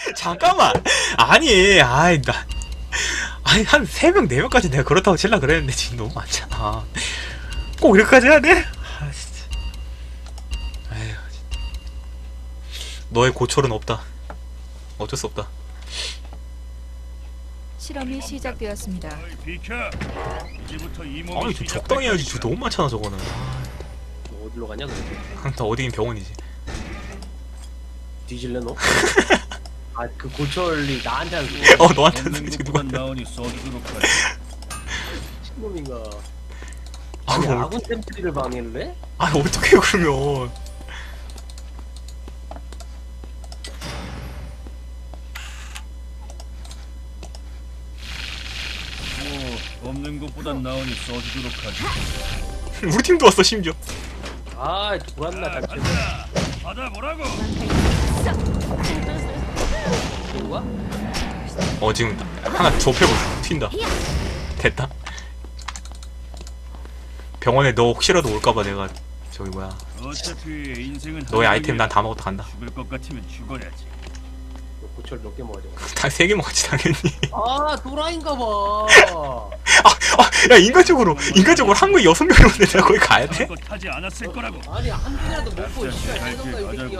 잠깐만. 아니, 아이, 나. 아니, 한 3명, 4명까지 내가 그렇다고 칠라 그랬는데 지금 너무 많잖아. 꼭 이렇게까지 해야 돼? 아, 진짜. 아휴, 진짜. 너의 고철은 없다. 어쩔 수 없다. 실험이 시작되었습니다. 아니, 좀 적당히 해야지. 저 너무 많잖아, 저거는. 너 어디로 가냐 그래? 다 어디긴 병원이지. 뒤질래 너? 아 그 고철이 나한테 한 너한테 지금 누구한테. 신놈인가? 아니, 아니 아군 템플리를 방해를 해? 아니, 어떡해, 그러면. 없는 것보단 나으니 써주도록 하지. 우리 팀도 왔어, 심지어. 아 돌았나 단체. 받아보라고. 누가? 지금 하나 좁혀고 튄다. 됐다. 병원에 너 혹시라도 올까봐 내가 저기 뭐야. 어차피 인생은 너의 아이템 난 다 먹었다 간다. 죽을 것 같으면 죽어야지. 너 고철 몇 개 먹어야 다 3개 먹었지 당연히. 아 도라인가 봐. 야 인간적으로 한국에 6명이 오는데 내가 거기 가야 돼? 것 하지 않았을 거라고. 아니 한 개라도 먹고 씨발 갈게, 뜯었다 이 가자고. 새끼야.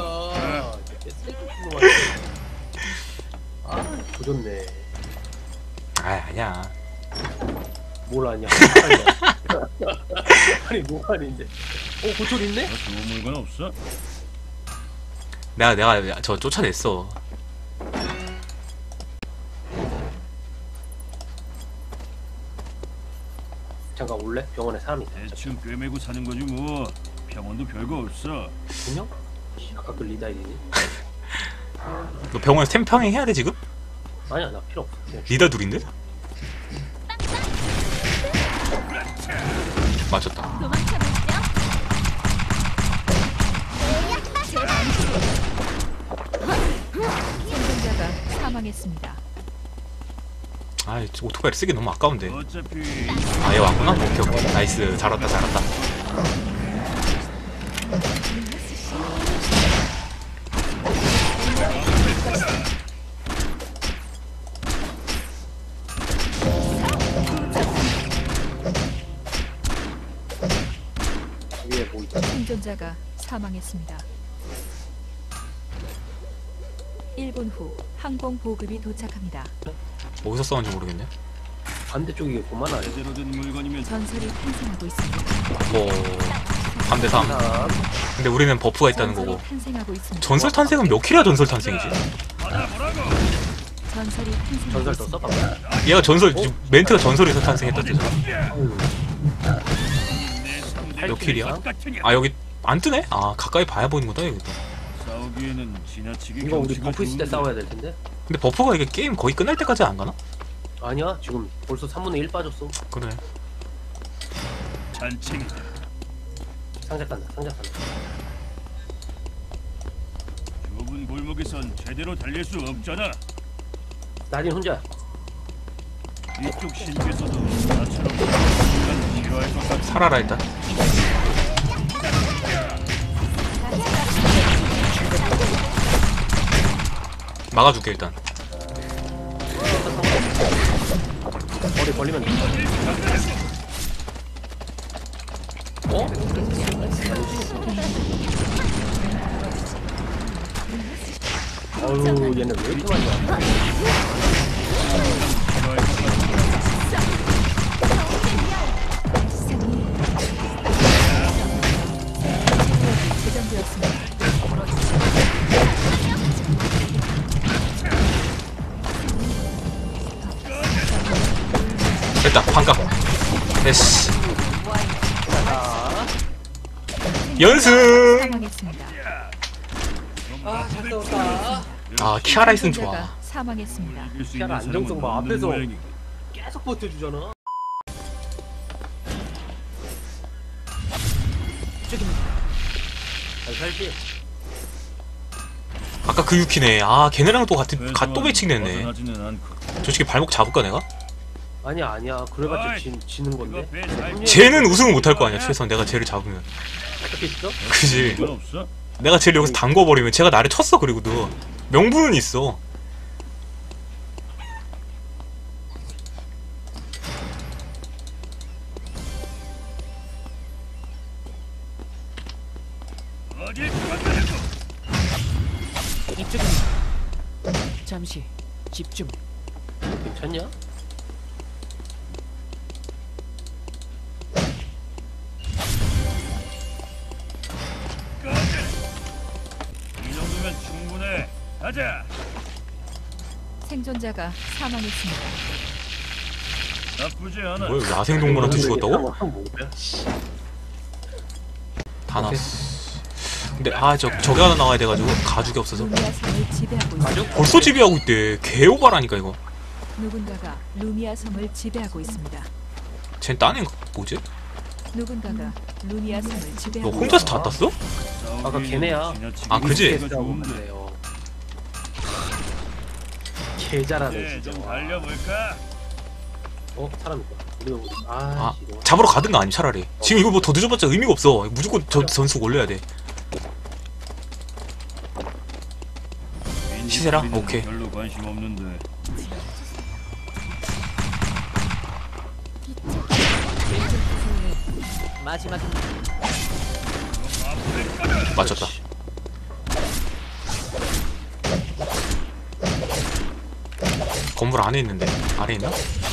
아 조졌네. 아니야. 뭘 아냐? 아니 뭐 아닌데? 고철 있네? 너 좋은 물건 없어? 내가 저 쫓아냈어. 잠깐 올래? 병원에 사람이 있다. 대충 꿰매고 사는 거지 뭐. 병원도 별거 없어. 분명? 아까 그 리다이니? 너 병원에서 템평행 해야 돼 지금? 아니야 나 필요 없어. 그냥 리더 둘인데? 맞췄다. 생존자가 사망했습니다. 아이 오토바이를 쓰기 너무 아까운데. 어차피 얘 왔구나? 오케이 나이스. 잘 왔다. 위에 뭐 있다. 생존자가 사망했습니다. 1분 후 항공 보급이 도착합니다. 어디서 싸운지 모르겠네. 반대쪽이겠구만 아니. 제대로 된 물건이면 전설이 탄생하고 있습니다. 3대3. 근데 우리는 버프가 있다는 전설이 거고. 탄생하고 있습니다. 전설 탄생은 몇 킬이야 전설 탄생이지? 전설이 탄생하고 전설 있습니다. 떴어 방금. 얘가 멘트가 전설에서 탄생했다 뜻이야. 몇 킬이야? 여기 안 뜨네? 가까이 봐야 보이는구나 여기 또. 싸우기에는 지나치게 이거 우리 경치가 버프 있을 때 좋은데. 싸워야 될 텐데. 근데 버프가 이게 게임 거의 끝날 때까지 안 가나? 아니야 지금 벌써 3분의 1 빠졌어. 그래. 잔챙이다. 상자 깐다. 좁은 골목에선 제대로 달릴 수 없잖아. 나린 혼자. 이쪽 신께서도 나처럼 인간 싫어할 것 같아. 살아라 일단. 막아줄게 일단. 머리 벌리면 돼. 어우 얘는 왜 이렇게 많이 와? 제정되었습니다. 됐다. 반갑. 됐어. 연승. 사망했습니다. 아잘 싸웠다. 키아라 있으면 좋아. 생존자가 사망했습니다. 이길 수 희한한 있는 안정성 봐, 사람은 없는 앞에서. 모양이고. 계속 버텨주잖아. 잘 살지? 아까 그 유키네. 걔네랑 또 같은 또 매칭 됐네. 벗어나지는 않고. 저 새끼 발목 잡을까 내가? 아니야 그래봤자 어이, 지는 건데. 그거 배 잘- 쟤는 우승을 못할 거 아니야 최소한 내가 쟤를 잡으면. 어떻게 있어? 그지. 물건 없어? 내가 쟤를 여기서 담궈버리면 쟤가 나를 쳤어. 그리고도 명분은 있어. 잠시 집중. 괜찮냐? 이 정도면 충분해. 가자. 생존자가 사망했습니다. 나쁘지 않아. 뭐야 야생동물한테 죽었다고? 뭐야? 다 났어. 근데 저기 하나 나와야 돼가지고 가죽이 없어서. 루미아 섬을 지배하고 있습니다. 벌써 지배하고 있대. 개오바라니까 이거. 누군가가 루미아 섬을 지배하고 있습니다. 쟨 딴 뭐지? 누군가가 루미아 섬을 너 지배하고 혼자서 다 땄어? 아까 걔네야. 아, 그지? 싸움인데요. 개 잘하네 이제 진짜. 좀 달려볼까? 사람 있다. 아 잡으러 가든가 아니 차라리. 지금 이거 뭐 더 늦어봤자 의미가 없어. 무조건 저 전수 올려야 돼. 시세라? 오케이. 별로 관심 없는데. 마지막입니다. 맞췄다. 건물 안에 있는데 아래 있나?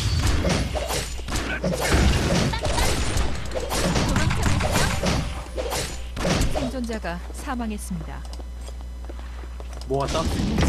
생존자가 사망했습니다. 뭐 왔다?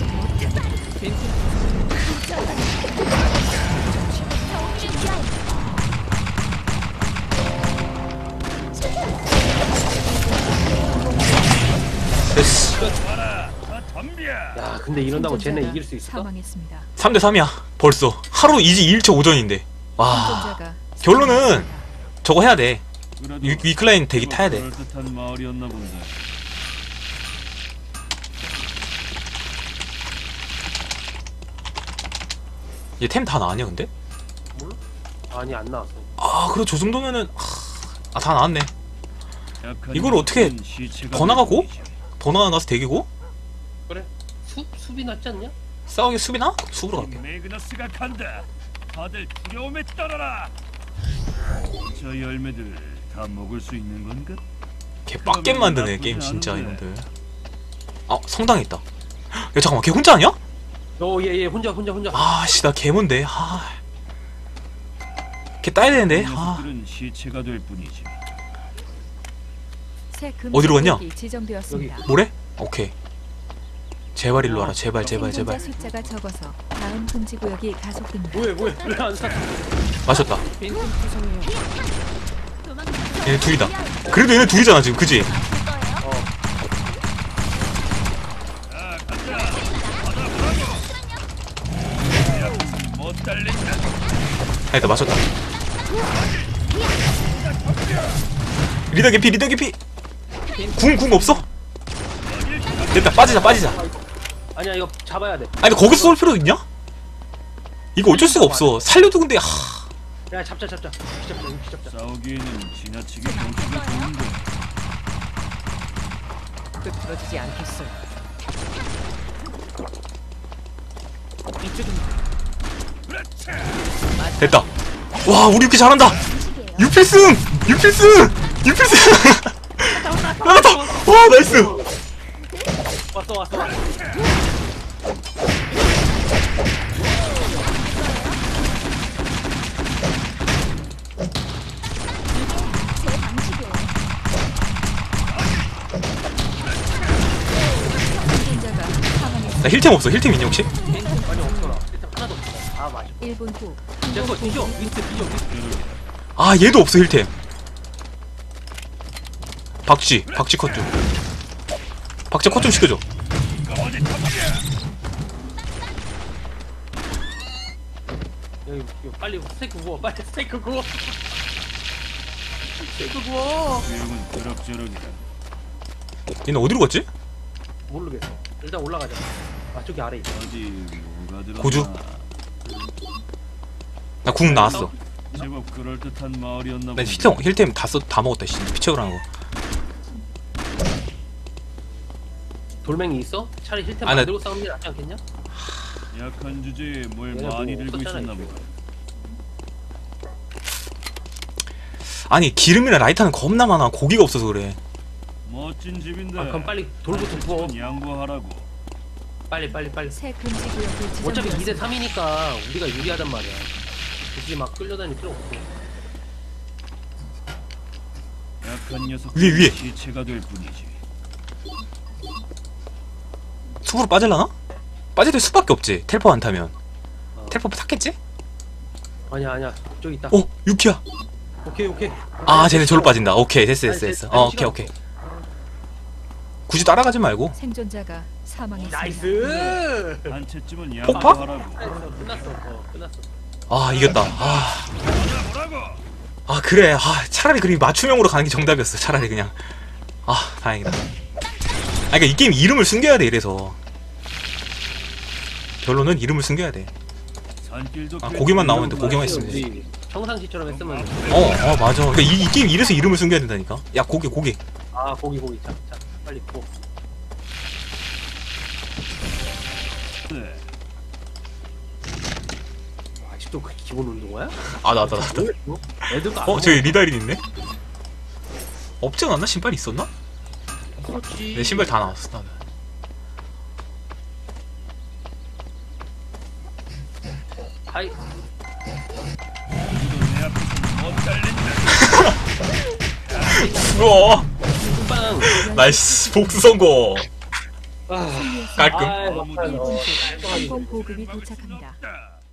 됐어. 다 덤벼. 야 근데 이런다고 쟤네 생존자가 이길 수 있을까? 사망했습니다. 3대 3이야. 벌써 하루 이지 1차 오전인데. 와 생존자가 결론은 사망했습니다. 저거 해야 돼. 그래도 위클라인 대기 타야 돼. 그럴듯한 마을이었나 본데. 얘 템 다 나왔냐 근데? 몰라? 아니 안 나왔어. 아 그래 저 정도면은 다 나왔네. 약한 이걸 어떻게 시체가 더 나가고? 보이지. 더 나가서 대기고 그래? 숲이 낫지 않냐? 싸우기 수비나? 숲으로 갈게. 매그너스가 간다. 다들 두려움에 떨어라. 저 열매들 다 먹을 수 있는 건가? 걔 빡겜 만드네 게임 진짜 이놈들. 아 성당에 있다. 야 잠깐만 걔 혼자 아니야? 얘 혼자. 아씨 나 개몬데. 걔 따야 되는데. 녀석들은 시체가 될 뿐이지. 새 어디로 갔냐? 금지구역이 지정되었습니다. 뭐래? 오케이. 제발 일로 와라. 제발. 생존자 숫자가 적어서 다음 금지구역이 가속됩니다. 뭐해? 왜안 사? 마셨다. 빈틈 투성이에요. 얘네 둘이다. 그래도 얘네 둘이잖아 지금 그지? 자, 간다. 받아보라고. 못 달린다. 아니다 마셨다. 리더 개피. 궁 없어? 됐다 빠지자. 아니야 이거 잡아야 돼. 아니 근데 거기서 쏠 필요도 있냐? 이거 어쩔 수가 없어. 살려도 근데 야 잡자. 잡자. 싸우기에는 지나치게 경치가 좋은데. 끄트러지지 않겠어요. 이쪽입니다. 됐다. 와 우리 이렇게 잘한다. 유필승. 나갔다. 와 나이스. 왔어. 생존자가 사망했습니다. 나 힐템 없어. 힐템 있냐 혹시? 아니 없어라. 일단 하나도 없어. 아 맞아. 1분 후 저거 뒤져. 윈스 뒤져. 아 얘도 없어 힐템. 박쥐 컷 좀. 박쥐 컷 좀 시켜줘. 여기 빨리 스테이크 구워. 스테이크 구워. 수영은 그럭저럭이다. 얘는 어디로 갔지? 모르겠어. 일단 올라가자. 저기 아래 있어. 어디 뭐가 들었나? 고주? 나 궁 나왔어. 제법 그럴듯한 마을이었나 나 본데. 힐템 다 먹었다. 피채우라는 거. 돌멩이 있어? 차라리 힐템 아, 나- 만들고 싸우는 게 낫지 않겠냐? 약한 주제에 뭘 얘네 뭐 많이 들고 없었잖아, 있었나 이제. 보다. 아니 기름이랑 라이터는 겁나 많아. 고기가 없어서 그래. 멋진 집인데. 그럼 빨리 돌부터 구워. 양보하라고. 빨리. 새 금지 구역이 어차피 2대 지정되었습니다. 3이니까 우리가 유리하단 말이야. 굳이 막 끌려다닐 필요 없고. 약한 녀석 위에. 시체가 될 뿐이지. 숲으로 빠질라나? 빠져야 될 수밖에 없지. 텔포 안 타면. 어. 텔포 탔겠지? 아니야. 저기 있다. 어, 유키야. 오케이. 아, 쟤네 저로 빠진다. 오케이, 됐어. 아니, 어, 시간 오케이. 굳이 따라가지 말고. 생존자가 사망했습니다. 나이스. 한 채쯤은 폭파? 양보하라고. 끝났어. 아, 이겼다. 뭐라고? 아, 그래. 아, 차라리 그리 맞춤형으로 가는 게 정답이었어. 차라리 그냥. 아, 다행이다. 아, 그러니까 이 게임 이름을 숨겨야 돼. 이래서. 결론은 이름을 숨겨야 돼. 산길도 아, 고기만 나오면 돼. 고기만 있으면 돼. 우리 평상시처럼 했으면. 맞아. 그러니까 이 게임 이래서 이름을 숨겨야 된다니까. 야, 고기. 아, 고기. 자, 빨리 고. 네. 아직도 그 기본 운동화야? 아, 나왔다. 애들도 안 저기 리다린 있네? 없지 않았나? 신발 있었나? 그렇지. 내 신발 다 나왔어, 나는. 하이. 내 앞에서 못 달린다. 우와! 빵. 나이스! 복수 성공! 아, 깔끔. 아이, 아무도 막판에. 항공 보급이 도착합니다. 없다.